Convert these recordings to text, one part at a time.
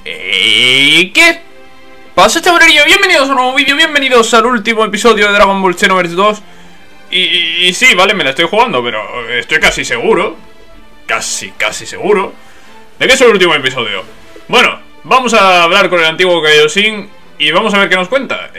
¿Qué pasa, chavalería? Bienvenidos a un nuevo vídeo, bienvenidos al último episodio de Dragon Ball Xenoverse 2. Y sí, vale, me la estoy jugando, pero estoy casi seguro, casi seguro de que es el último episodio. Bueno, vamos a hablar con el antiguo Kaioshin y vamos a ver qué nos cuenta.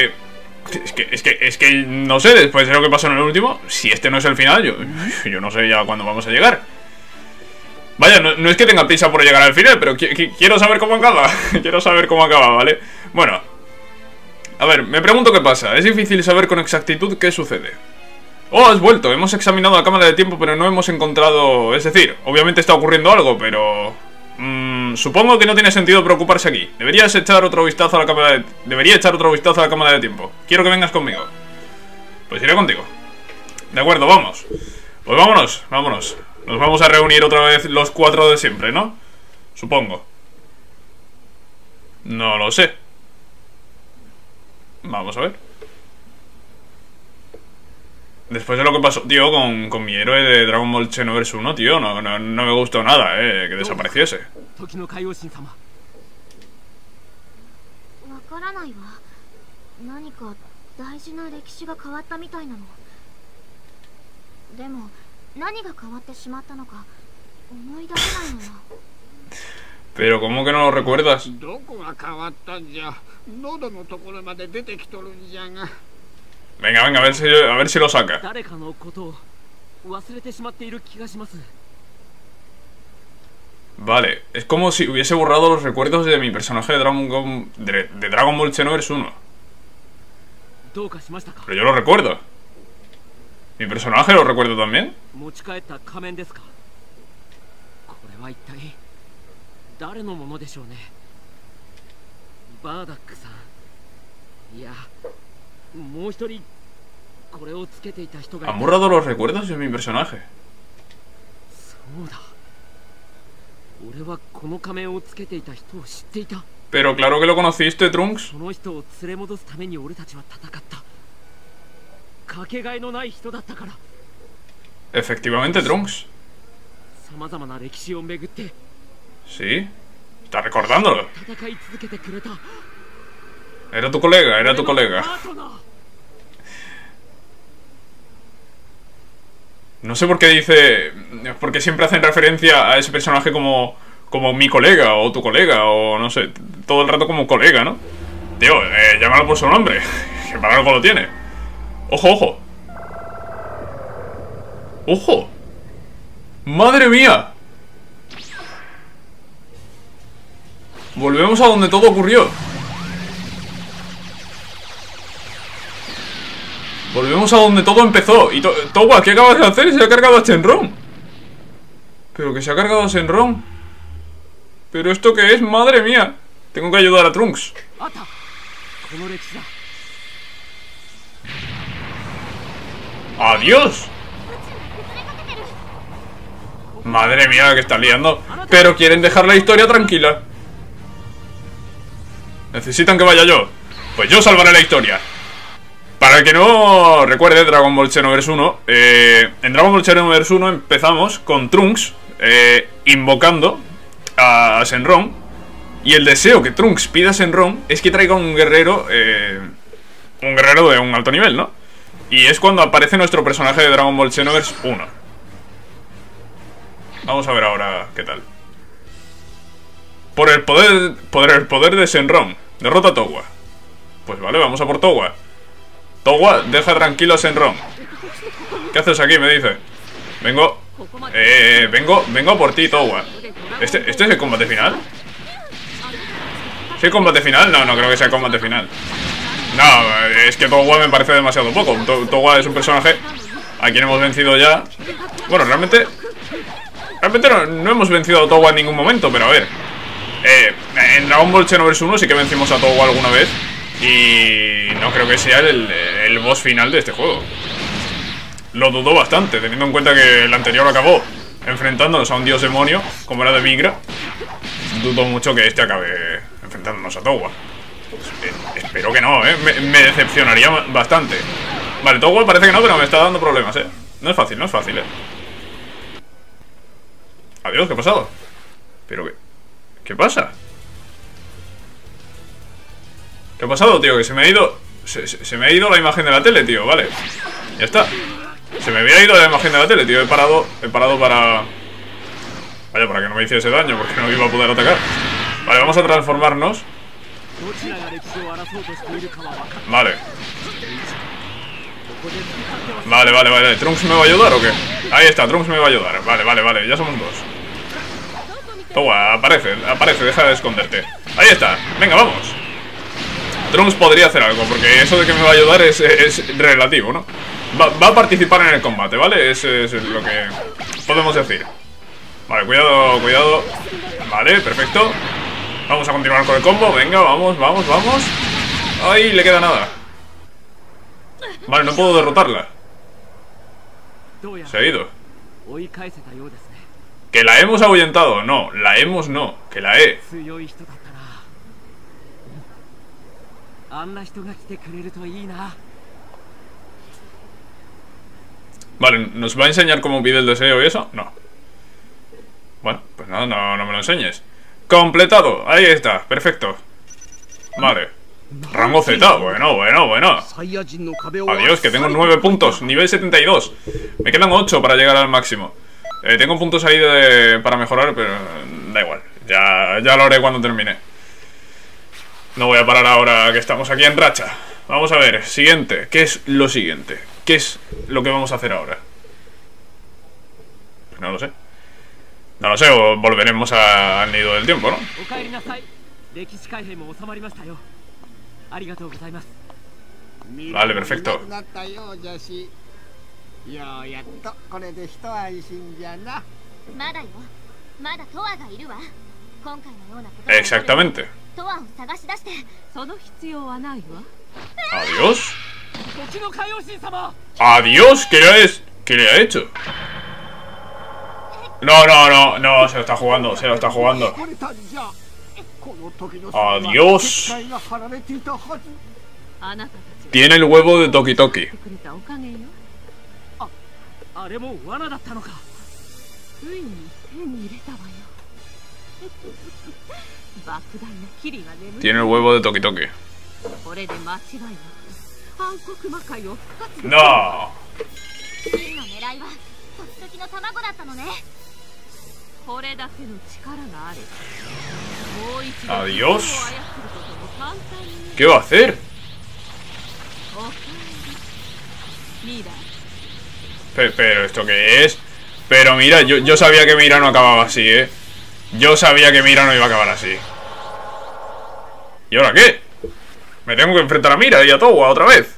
Es que no sé, después de lo que pasó en el último, si este no es el final, yo no sé ya cuándo vamos a llegar. Vaya, no es que tenga prisa por llegar al final, pero quiero saber cómo acaba. Quiero saber cómo acaba, ¿vale? Bueno, a ver, me pregunto qué pasa. Es difícil saber con exactitud qué sucede. Oh, has vuelto. Hemos examinado la cámara de tiempo, pero no hemos encontrado... Es decir, obviamente está ocurriendo algo, pero... supongo que no tiene sentido preocuparse aquí. Deberías echar otro vistazo a la cámara de... Debería echar otro vistazo a la cámara de tiempo. Quiero que vengas conmigo. Pues iré contigo. De acuerdo, vamos. Pues vámonos. Nos vamos a reunir otra vez los cuatro de siempre, ¿no? Supongo. No lo sé. Vamos a ver. Después de lo que pasó, tío, con mi héroe de Dragon Ball Xenoverse 1, tío, no me gustó nada, que desapareciese. Pero ¿cómo que no lo recuerdas? Venga, a ver si lo saca. Vale, es como si hubiese borrado los recuerdos de mi personaje de Dragon Ball Xenoverse 1. Pero yo lo recuerdo. ¿Mi personaje lo recuerdo también? ¿Han borrado los recuerdos de mi personaje? Pero claro que lo conociste, Trunks. Efectivamente, Trunks. Sí, está recordándolo. Era tu colega. No sé por qué dice... Porque siempre hacen referencia a ese personaje como mi colega o tu colega o no sé, todo el rato como colega, ¿no? Tío, llámalo por su nombre, que para algo lo tiene. Ojo. ¡Ojo! ¡Madre mía! Volvemos a donde todo ocurrió. Volvemos a donde todo empezó. Y Towa, ¿qué acabas de hacer? Se ha cargado a Shenron. ¿Pero que se ha cargado a Shenron? ¿Pero esto qué es? ¡Madre mía! Tengo que ayudar a Trunks. ¡Adiós! Madre mía, la que están liando. Pero quieren dejar la historia tranquila. Necesitan que vaya yo. Pues yo salvaré la historia. Para el que no recuerde Dragon Ball Xenoverse 1, en Dragon Ball Xenoverse 1 empezamos con Trunks invocando a Shenron. Y el deseo que Trunks pida a Shenron es que traiga un guerrero de un alto nivel, ¿no? Y es cuando aparece nuestro personaje de Dragon Ball Xenoverse 1. Vamos a ver ahora qué tal. Por el poder de Shenron, derrota a Towa. Pues vale, vamos a por Towa. Towa, deja tranquilo a Shenron. ¿Qué haces aquí? Me dice. Vengo por ti, Towa. ¿Este es el combate final? ¿Es el combate final? No creo que sea el combate final. No, es que Towa me parece demasiado poco. Towa es un personaje a quien hemos vencido ya. Bueno, realmente no hemos vencido a Towa en ningún momento, pero a ver. En Dragon Ball Xenoverse 1 sí que vencimos a Towa alguna vez. Y no creo que sea el boss final de este juego. Lo dudo bastante, teniendo en cuenta que el anterior acabó enfrentándonos a un dios demonio, como era de Vigra. Dudo mucho que este acabe enfrentándonos a Towa. Espero que no, me decepcionaría bastante. Vale, Towa parece que no, pero me está dando problemas, No es fácil, Adiós, ¿qué ha pasado? ¿Pero qué pasa? ¿Qué ha pasado, tío? Que se me ha ido... Se me ha ido la imagen de la tele, tío, vale. Ya está. Se me había ido la imagen de la tele, tío. He parado para... Vaya, para que no me hiciese daño, porque no iba a poder atacar. Vale, vamos a transformarnos. Vale. Vale. ¿Trunks me va a ayudar o qué? Ahí está, Trunks me va a ayudar. Vale, ya somos dos. Toma, aparece, deja de esconderte. Ahí está, venga, vamos. Trunks podría hacer algo, porque eso de que me va a ayudar es relativo, ¿no? Va a participar en el combate, ¿vale? Es lo que podemos decir. Vale, cuidado. Vale, perfecto. Vamos a continuar con el combo, venga, vamos. Ay, le queda nada. Vale, no puedo derrotarla. Se ha ido. Que la hemos ahuyentado. No, la hemos no. Que la he. Vale, ¿nos va a enseñar cómo pide el deseo y eso? No. Bueno, pues nada, no me lo enseñes. Completado, ahí está, perfecto. Vale. Rango Z, bueno. Adiós, que tengo 9 puntos, nivel 72. Me quedan 8 para llegar al máximo. Tengo puntos ahí para mejorar, pero da igual. Ya lo haré cuando termine. No voy a parar ahora que estamos aquí en racha. Vamos a ver, siguiente. ¿Qué es lo siguiente? ¿Qué es lo que vamos a hacer ahora? Pues no lo sé. O volveremos al nido del tiempo, ¿no? Vale, perfecto. Exactamente. Adiós. Adiós, ¿qué le ha hecho? No, se lo está jugando. Adiós. Tiene el huevo de Toki Toki. Tiene el huevo de Toki Toki. No. Adiós. ¿Qué va a hacer? Pero ¿esto qué es? Pero mira, yo sabía que Mira no acababa así, ¿eh? Yo sabía que Mira no iba a acabar así. ¿Y ahora qué? Me tengo que enfrentar a Mira y a Towa otra vez.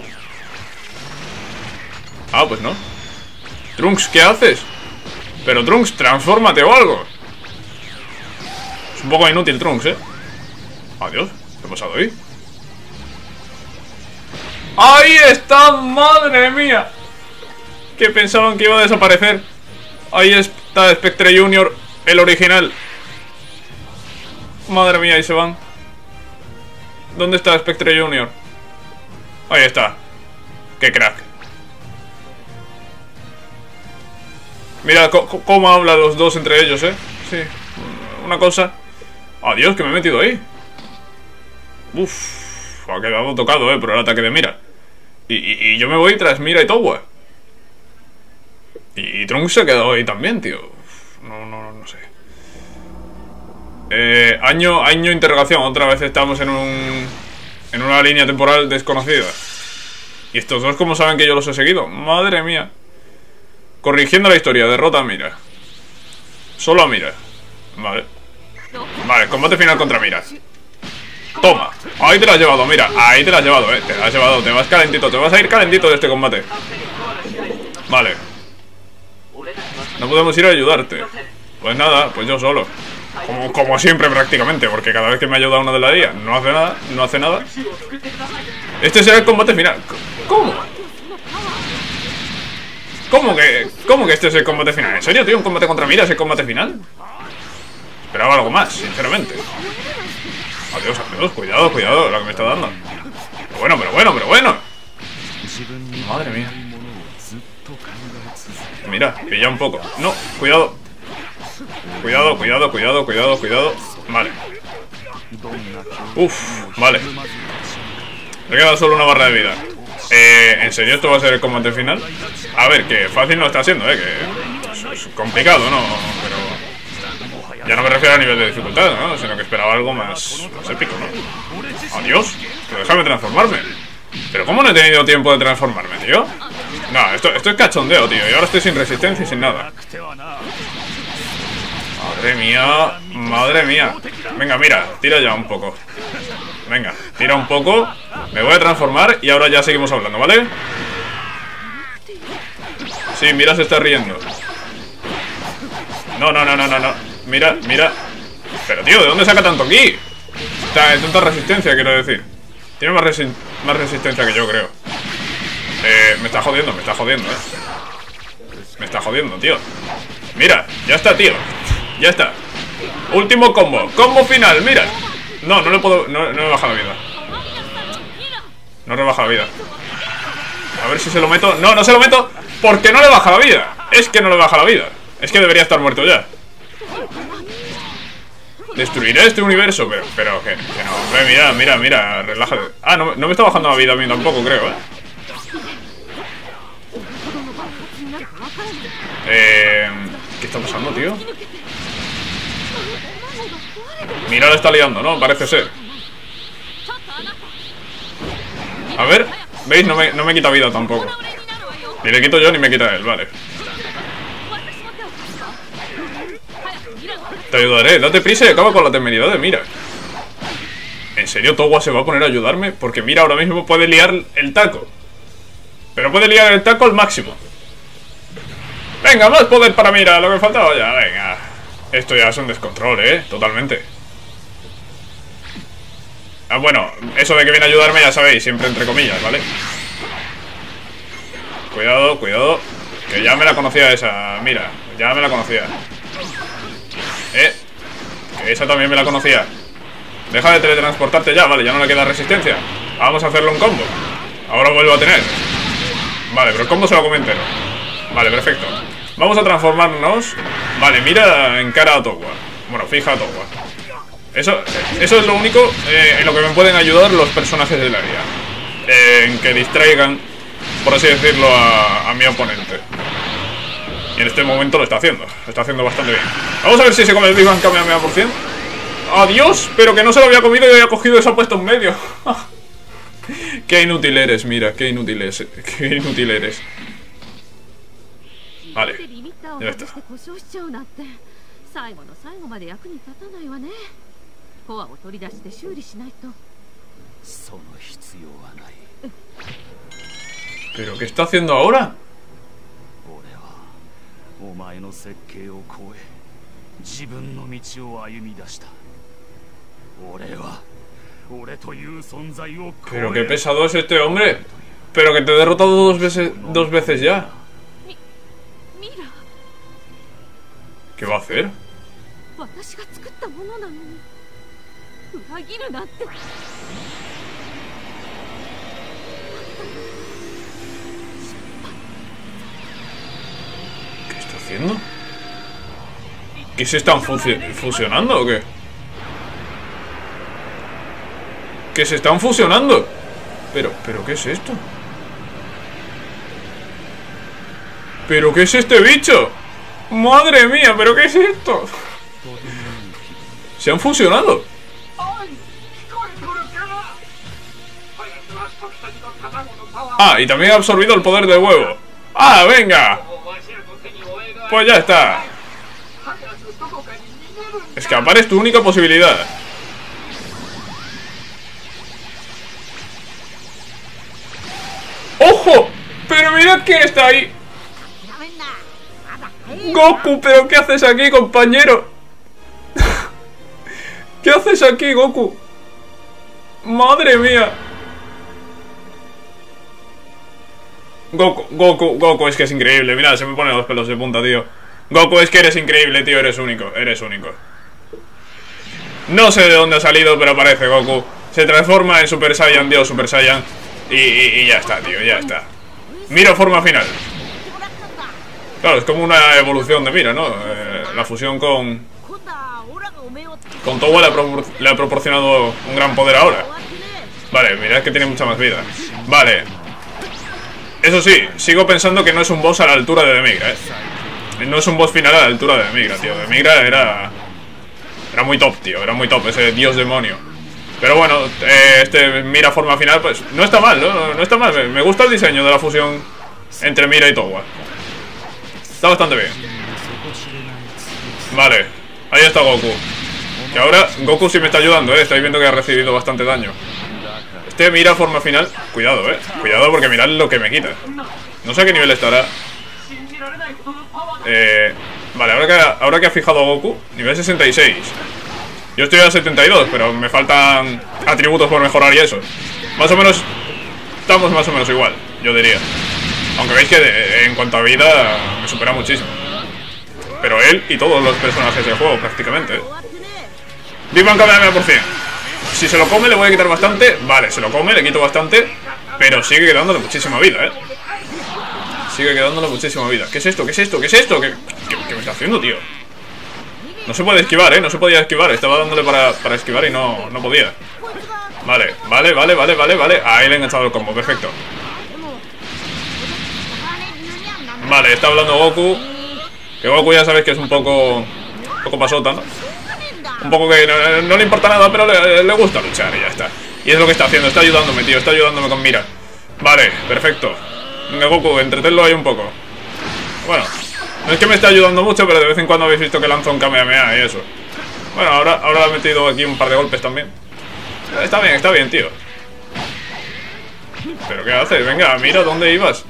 Ah, pues no. Trunks, ¿qué haces? Pero Trunks, transfórmate o algo. Es un poco inútil Trunks, ¿eh? Adiós, ¿qué ha pasado ahí? ¡Ahí está! ¡Madre mía! Que pensaban que iba a desaparecer. Ahí está Spectre Junior, el original. Madre mía, ahí se van. ¿Dónde está Spectre Junior? Ahí está. ¡Qué crack! Mira cómo hablan los dos entre ellos, ¿eh? Sí, una cosa. Adiós, que me he metido ahí. Uff, ha quedado tocado, por el ataque de Mira. Y yo me voy tras Mira y Towa. Y Trunks se ha quedado ahí también, tío. No sé. Año interrogación. Otra vez estamos en una línea temporal desconocida. ¿Y estos dos cómo saben que yo los he seguido? Madre mía. Corrigiendo la historia, derrota a Mira. Solo a Mira. Vale, combate final contra Mira. Toma, ahí te la has llevado, Mira. Ahí te la has llevado, te la has llevado, te vas calentito. Te vas a ir calentito de este combate. Vale. No podemos ir a ayudarte. Pues nada, pues yo solo. Como siempre prácticamente, porque cada vez que me ayuda uno de la IA no hace nada. Este será el combate final. ¿Cómo? ¿Cómo que este es el combate final? ¿En serio, tío? ¿Un combate contra Mira es el combate final? Esperaba algo más, sinceramente. Adiós, cuidado lo que me está dando. Pero bueno. Madre mía. Mira, pilla un poco. No, cuidado. Cuidado. Vale. Uf, vale. Me queda solo una barra de vida. ¿En serio esto va a ser el combate final? A ver, que fácil no está siendo, que es complicado, ¿no? Pero ya no me refiero a nivel de dificultad, ¿no? Sino que esperaba algo más épico, ¿no? Adiós, pero déjame transformarme. Pero ¿cómo no he tenido tiempo de transformarme, tío? No, esto es cachondeo, tío. Y ahora estoy sin resistencia y sin nada. Madre mía, madre mía. Venga, mira, tira ya un poco. Venga, tira un poco. Me voy a transformar y ahora ya seguimos hablando, ¿vale? Sí, mira, se está riendo. No. Mira. Pero, tío, ¿de dónde saca tanto ki? Tanta resistencia, quiero decir. Tiene más resistencia que yo, creo. Me está jodiendo, Me está jodiendo, tío. Mira, ya está, tío. Ya está. Último combo. Combo final, mira. No le puedo... No me baja la vida. No rebaja la vida. A ver si se lo meto. No se lo meto porque no le baja la vida. Es que no le baja la vida. Es que debería estar muerto ya. Destruiré este universo. Pero que no, hombre, mira, relájate. Ah, no me está bajando la vida a mí tampoco, creo, ¿Qué está pasando, tío? Mira, la está liando, ¿no? Parece ser. A ver, ¿veis? No me quita vida tampoco. Ni le quito yo ni me quita él, vale. Te ayudaré, date prisa y acaba con la temeridad de Mira. ¿En serio Towa se va a poner a ayudarme? Porque Mira ahora mismo puede liar el taco. Pero puede liar el taco al máximo. Venga, más poder para Mira, lo que faltaba ya, venga. Esto ya es un descontrol, totalmente. Ah, bueno, eso de que viene a ayudarme ya sabéis, siempre entre comillas, ¿vale? Cuidado, que ya me la conocía esa, Mira, ya me la conocía. Que esa también me la conocía. Deja de teletransportarte ya, vale, ya no le queda resistencia. Vamos a hacerle un combo. Ahora vuelvo a tener. Vale, pero el combo se lo come entero. Vale, perfecto. Vamos a transformarnos. Vale, Mira encara a Towa. Bueno, fija a Towa. Eso es lo único en lo que me pueden ayudar los personajes del área. En que distraigan, por así decirlo, a mi oponente. Y en este momento lo está haciendo. Lo está haciendo bastante bien. Vamos a ver si se come el Big Bang Kamehameha por 100. ¡Adiós! Pero que no se lo había comido y había cogido y se ha puesto en medio. Qué inútil eres, Mira. Qué inútil eres. Vale. Ya está. ¿Pero qué está haciendo ahora? Pero qué pesado es este hombre. Pero que te he derrotado dos veces ya. ¿Qué va a hacer? ¿Qué está haciendo? ¿Qué se están fusionando o qué? ¿Que se están fusionando? Pero ¿qué es esto? ¿Pero qué es este bicho? ¡Madre mía! ¿Pero qué es esto? ¡Se han fusionado! Ah, y también ha absorbido el poder del huevo. ¡Ah, venga! Pues ya está. Escapar es tu única posibilidad. ¡Ojo! ¡Pero mirad quién está ahí! Goku, ¿pero qué haces aquí, compañero? ¿Qué haces aquí, Goku? ¡Madre mía! Goku, es que es increíble. Mira, se me ponen los pelos de punta, tío. Goku, es que eres increíble, tío. Eres único. No sé de dónde ha salido, pero aparece Goku. Se transforma en Super Saiyan, Dios Super Saiyan. Y ya está, tío, ya está. Mira forma final. Claro, es como una evolución de Mira, ¿no? La fusión con Con Towa le ha proporcionado un gran poder ahora. Vale, mirad que tiene mucha más vida. Vale. Eso sí, sigo pensando que no es un boss a la altura de Demigra, No es un boss final a la altura de Demigra, tío. Demigra era muy top, tío. Era muy top, ese dios demonio. Pero bueno, este Mira forma final, pues no está mal, ¿no? No está mal. Me gusta el diseño de la fusión entre Mira y Towa. Está bastante bien. Vale, ahí está Goku. Que ahora Goku sí me está ayudando, Estáis viendo que ha recibido bastante daño. Este Mira forma final. Cuidado, Cuidado porque mirad lo que me quita. No sé a qué nivel estará. Vale, ahora que ha fijado Goku, nivel 66. Yo estoy a 72, pero me faltan atributos por mejorar y eso. Más o menos, estamos más o menos igual, yo diría. Aunque veis que en cuanto a vida me supera muchísimo. Pero él y todos los personajes del juego prácticamente, Big Bang Kamehameha por 100. Si se lo come le voy a quitar bastante. Vale, se lo come, le quito bastante. Pero sigue quedándole muchísima vida, Sigue quedándole muchísima vida. ¿Qué es esto? ¿Qué es esto? ¿Qué es esto? ¿Qué me está haciendo, tío? No se puede esquivar, No se podía esquivar. Estaba dándole para esquivar y no podía. Vale. Ahí le he enganchado el combo, perfecto. Vale, está hablando Goku. Que Goku ya sabes que es un poco pasota, ¿no? Un poco que no le importa nada, pero le gusta luchar y ya está. Y es lo que está haciendo, está ayudándome, tío. Está ayudándome con Mira. Vale, perfecto. Venga, Goku, entretenlo ahí un poco. Bueno, no es que me esté ayudando mucho, pero de vez en cuando habéis visto que lanza un Kamehameha y eso. Bueno, ahora le he metido aquí un par de golpes también. Está bien, tío. ¿Pero qué haces? Venga, Mira, ¿dónde ibas?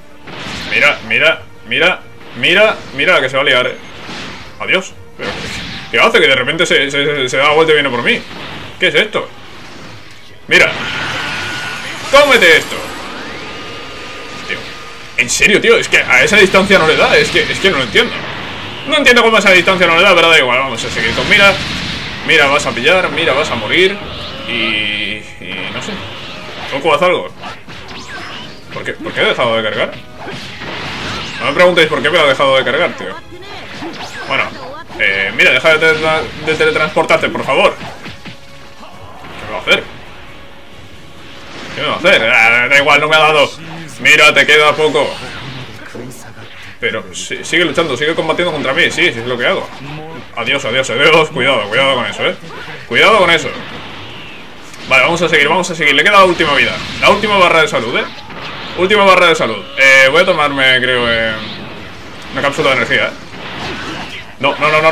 Mira, que se va a liar, Adiós. ¿Pero qué hace? Que de repente se da la vuelta y viene por mí. ¿Qué es esto? Mira. ¡Cómete esto! Tío. En serio, tío, es que a esa distancia no le da. Es que no lo entiendo. No entiendo cómo a esa distancia no le da, pero da igual. Vamos a seguir con Mira. Mira, vas a pillar, Mira, vas a morir. Y no sé. Goku, haz algo. ¿Por qué he dejado de cargar? No me preguntéis por qué me ha dejado de cargar, tío. Bueno, Mira, deja de teletransportarte, por favor. ¿Qué me va a hacer? ¿Qué me va a hacer? Da igual, no me ha dado. Mira, te queda poco. Pero sigue luchando, sigue combatiendo contra mí. Sí, es lo que hago. Adiós. Cuidado con eso, Cuidado con eso. Vale, vamos a seguir. Le queda la última vida. La última barra de salud, Última barra de salud. Voy a tomarme, creo, una cápsula de energía, No.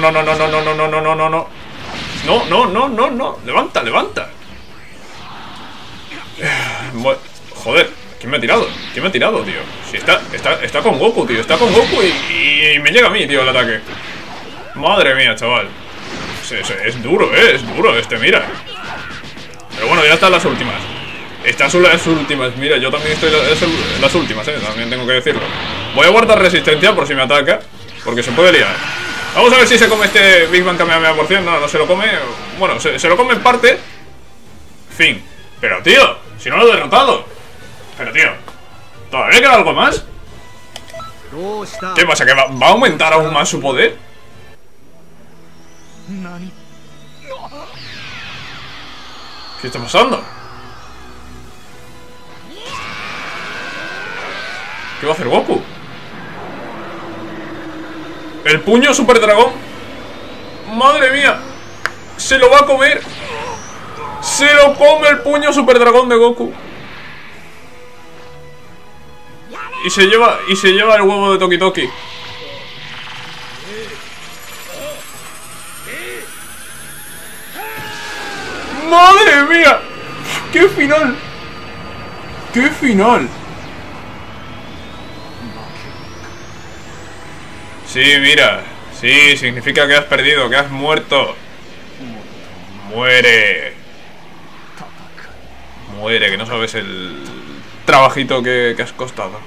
No. Levanta. Joder, ¿quién me ha tirado? Tío? Si está con Goku, tío. Está con Goku y me llega a mí, tío, el ataque. Madre mía, chaval. Es duro, es duro Mira. Pero bueno, ya están las últimas. Estas son las últimas. Mira, yo también estoy en las últimas, también tengo que decirlo. Voy a guardar resistencia por si me ataca, porque se puede liar. Vamos a ver si se come este Big Bang Kamehameha por 100. No se lo come. Bueno, se lo come en parte. Fin. Pero tío, si no lo he derrotado. Pero tío, ¿todavía queda algo más? ¿Qué pasa? ¿Que va a aumentar aún más su poder? ¿Qué está pasando? ¿Qué va a hacer Goku? El puño super dragón. Madre mía. Se lo va a comer. Se lo come el puño super dragón de Goku. Y se lleva el huevo de Toki Toki. ¡Madre mía! ¡Qué final! ¡Qué final! Sí, mira. Sí, significa que has perdido, que has muerto. Muere. Muere, que no sabes el trabajito que has costado.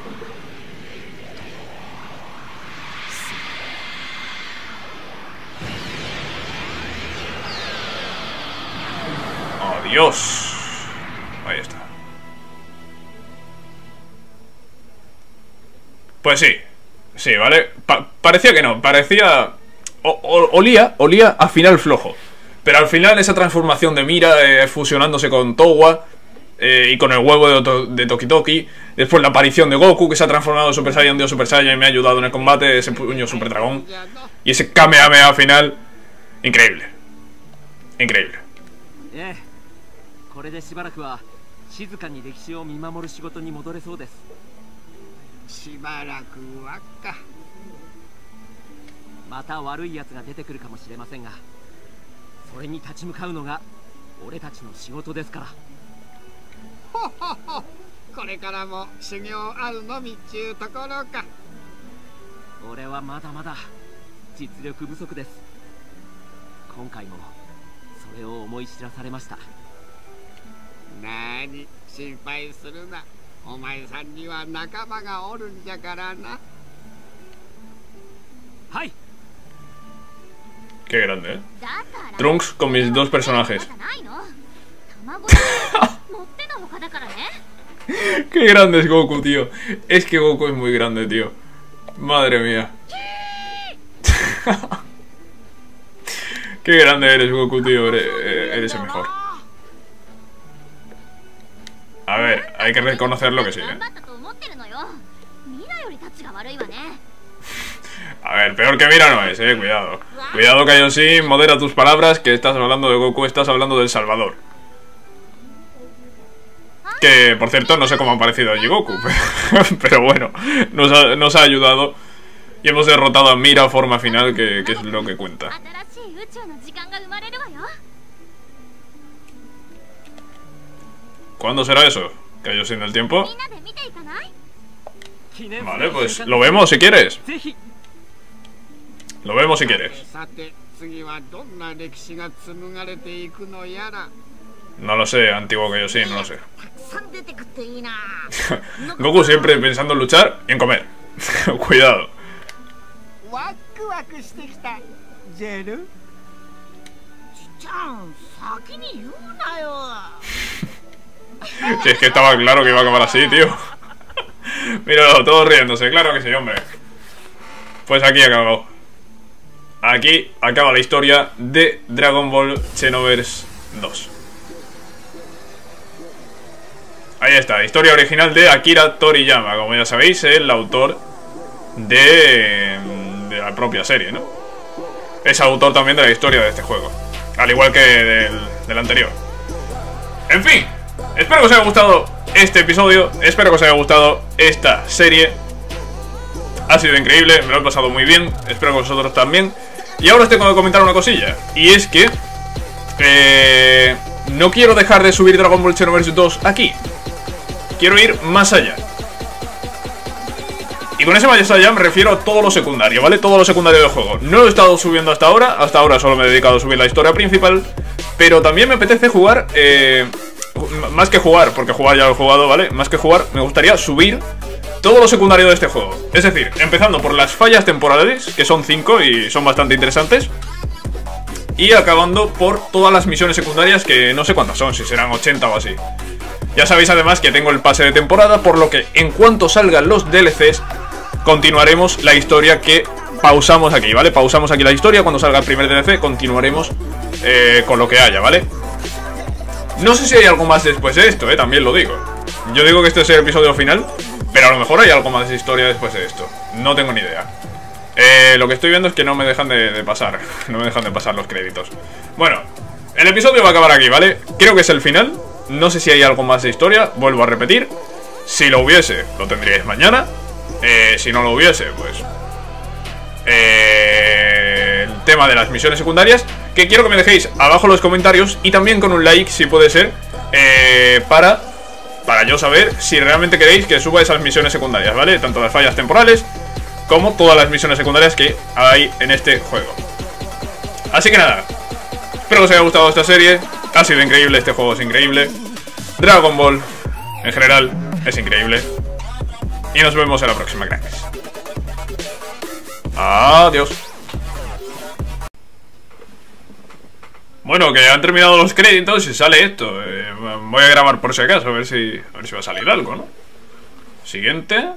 Adiós. Ahí está. Pues sí. Sí, ¿vale? Parecía que no. Parecía... olía a final flojo. Pero al final esa transformación de Mira, fusionándose con Towa y con el huevo de Toki Toki. Después la aparición de Goku, que se ha transformado en Super Saiyan Dios Super Saiyan y me ha ayudado en el combate. Ese puño Super Dragón. Y ese Kamehameha final. Increíble. Increíble. Qué grande, ¿eh? Trunks con mis dos personajes. Qué grande es Goku, tío. Es que Goku es muy grande, tío. Madre mía. Qué grande eres, Goku, tío. Eres el mejor. A ver, hay que reconocerlo que sí, ¿eh? A ver, peor que Mira no es, cuidado. Cuidado, Kaioshin, modera tus palabras, que estás hablando de Goku, estás hablando del Salvador. Que, por cierto, no sé cómo ha parecido allí Goku, pero bueno, nos ha ayudado. Y hemos derrotado a Mira a forma final, que es lo que cuenta. ¿Cuándo será eso? ¿Kaioshin del tiempo? Vale, pues lo vemos si quieres. Lo vemos si quieres. No lo sé, antiguo Kaioshin, no lo sé. Goku siempre pensando en luchar y en comer. Cuidado. Si es que estaba claro que iba a acabar así, tío. Míralo, todos riéndose, claro que sí, hombre. Pues aquí acabó. Aquí acaba la historia de Dragon Ball Xenoverse 2. Ahí está, historia original de Akira Toriyama, como ya sabéis, el autor de la propia serie, ¿no? Es autor también de la historia de este juego, al igual que del anterior. En fin, espero que os haya gustado este episodio, espero que os haya gustado esta serie. Ha sido increíble, me lo he pasado muy bien, espero que vosotros también. Y ahora os tengo que comentar una cosilla, y es que no quiero dejar de subir Dragon Ball Xenoverse 2 aquí. Quiero ir más allá. Y con ese más allá me refiero a todo lo secundario, ¿vale? Todo lo secundario del juego. No lo he estado subiendo hasta ahora solo me he dedicado a subir la historia principal. Pero también me apetece jugar, más que jugar, porque jugar ya lo he jugado, ¿vale? Más que jugar, me gustaría subir todo lo secundario de este juego. Es decir, empezando por las fallas temporales, que son 5 y son bastante interesantes. Y acabando por todas las misiones secundarias, que no sé cuántas son, si serán 80 o así. Ya sabéis además que tengo el pase de temporada, por lo que en cuanto salgan los DLCs, continuaremos la historia que pausamos aquí, ¿vale? Pausamos aquí la historia, cuando salga el primer DLC continuaremos con lo que haya, ¿vale? No sé si hay algo más después de esto, también lo digo. Yo digo que este es el episodio final, pero a lo mejor hay algo más de historia después de esto. No tengo ni idea. Lo que estoy viendo es que no me dejan de pasar. No me dejan de pasar los créditos. Bueno, el episodio va a acabar aquí, ¿vale? Creo que es el final. No sé si hay algo más de historia. Vuelvo a repetir. Si lo hubiese, lo tendríais mañana. Si no lo hubiese, pues el tema de las misiones secundarias, que quiero que me dejéis abajo en los comentarios. Y también con un like, si puede ser, para yo saber si realmente queréis que suba esas misiones secundarias, ¿vale? Tanto las fallas temporales como todas las misiones secundarias que hay en este juego. Así que nada, espero que os haya gustado esta serie. Ha sido increíble, este juego es increíble. Dragon Ball, en general, es increíble. Y nos vemos en la próxima, cracks. Adiós. Bueno, que han terminado los créditos y sale esto. Voy a grabar por si acaso, a ver si va a salir algo, ¿no? Siguiente.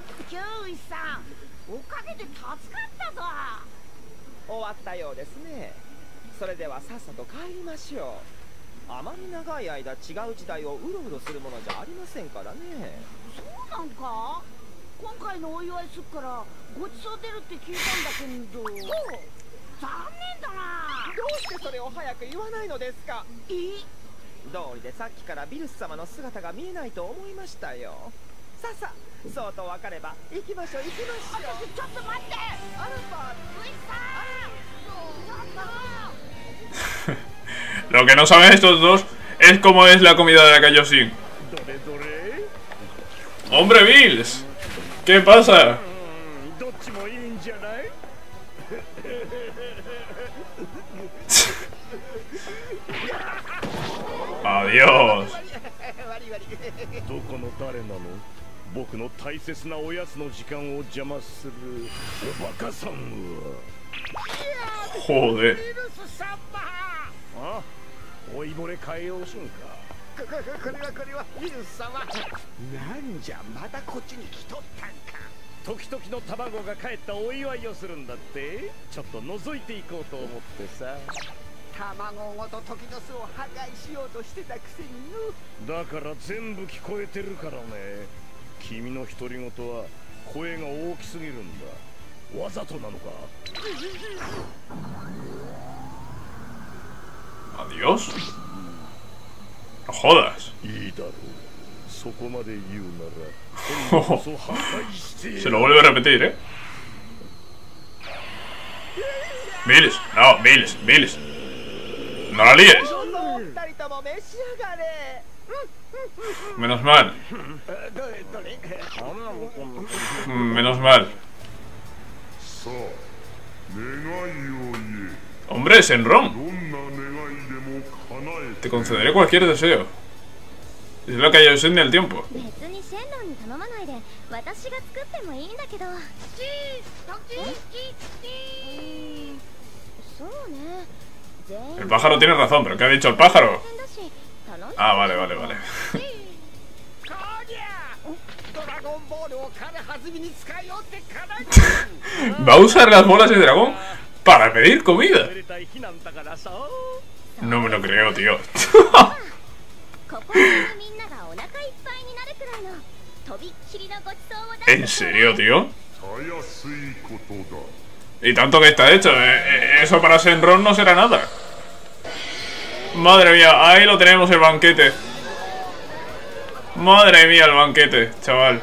それではさっさと帰りましょう。あまり長い間違う時代をうろうろするものじゃありませんからね。 そうなんか？今回のお祝いすっからごちそう出るって聞いたんだけど。残念だな。 どうしてそれを早く言わないのですか？道理でさっきからビルス様の姿が見えないと思いましたよ。さあさあ、そうと分かれば行きましょう行きましょう。 ちょっと待って。 アルファ、 ルイさん。 Lo que no saben estos dos es cómo es la comida de la Kaioshin. ¡Hombre, Bills! ¿Qué pasa? Adiós. どこの誰なの？僕の大切なおやつの時間を邪魔するおバカさんは。 Joder. あ、老いぼれ海洋神か。 これはビルス様。なんじゃまたこっちに来とったんか。 時々の卵が帰ったお祝いをするんだって。ちょっと覗いていこうと思ってさ。 卵ごと時の巣を破壊しようとしてたくせにの。 だから全部聞こえてるからね。君の独り言は声が大きすぎるんだ。わざとなのか？ Adiós. No jodas. いいだろう。そこまで言うなら今度こそ破壊して。 Se lo vuelve a repetir, ¿eh? Bills, no, Bills. No la líes. Menos mal. Menos mal. Hombre, Shenron. Te concederé cualquier deseo. Es lo que hay en el tiempo. El pájaro tiene razón, pero ¿qué ha dicho el pájaro? Ah, vale. Va a usar las bolas de dragón para pedir comida. No me lo creo, tío. ¿En serio, tío? Y tanto que está hecho. Eso para Shenron no será nada. Madre mía, ahí lo tenemos, el banquete. Madre mía, el banquete, chaval.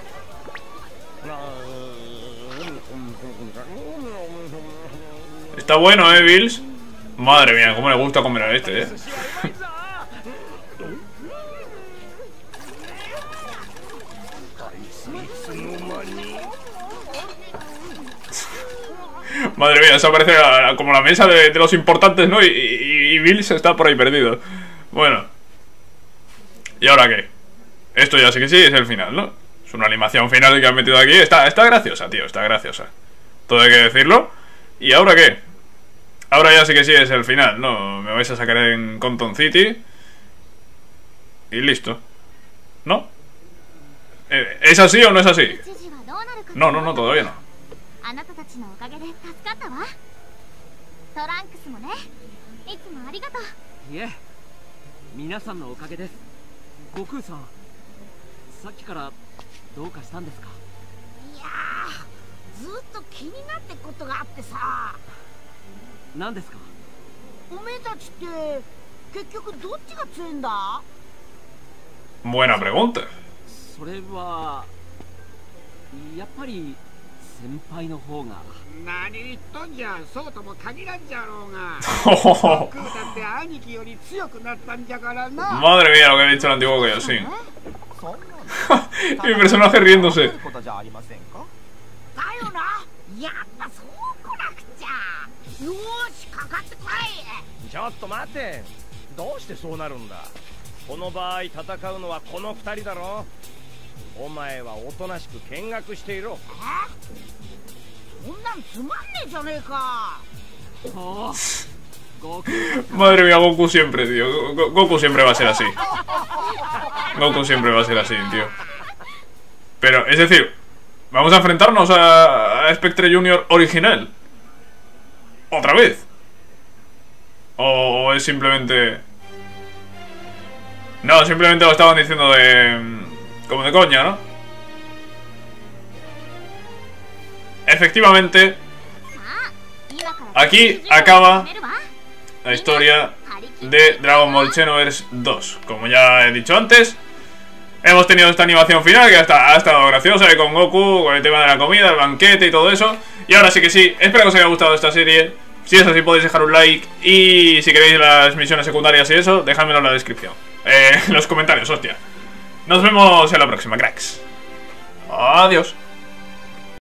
Está bueno, Bills. Madre mía, cómo le gusta comer a este, Madre mía, eso parece como la mesa de los importantes, ¿no? Y Bills está por ahí perdido. Bueno. ¿Y ahora qué? Esto ya sí que sí es el final, ¿no? Es una animación final que han metido aquí. Está graciosa, tío, está graciosa. Todo hay que decirlo. ¿Y ahora qué? Ahora ya sí que sí es el final, ¿no? Me vais a sacar en Compton City. Y listo. ¿No? ¿Es así o no es así? No, todavía no. Buena pregunta. それはやっぱり先輩の方が。 何言っとんじゃ。そうとも限らんじゃろうが。僕だって兄貴より強くなったんじゃからな。 Madre mía, lo que ha dicho el antiguo Kaioshin. Mi personaje riéndose. だよな。やっぱそうこなくちゃ。よーし、かかってこい。 ちょっと待って。どうしてそうなるんだ。この場合戦うのはこの2人だろ。お前はおとなしく見学していろ。 そんなんつまんねえじゃねえか。 Madre mía, Goku siempre, tío. Goku siempre va a ser así. Goku siempre va a ser así, tío. Pero, es decir, vamos a enfrentarnos a Spectre Junior original. Otra vez. ¿O es simplemente...? No, simplemente lo estaban diciendo de... como de coña, ¿no? Efectivamente, aquí acaba la historia de Dragon Ball Xenoverse 2. Como ya he dicho antes, hemos tenido esta animación final que ha estado graciosa, con Goku, con el tema de la comida, el banquete y todo eso. Y ahora sí que sí, espero que os haya gustado esta serie. Si es así, podéis dejar un like. Y si queréis las misiones secundarias y eso, dejádmelo en la descripción, en los comentarios, hostia. Nos vemos en la próxima, cracks. Adiós.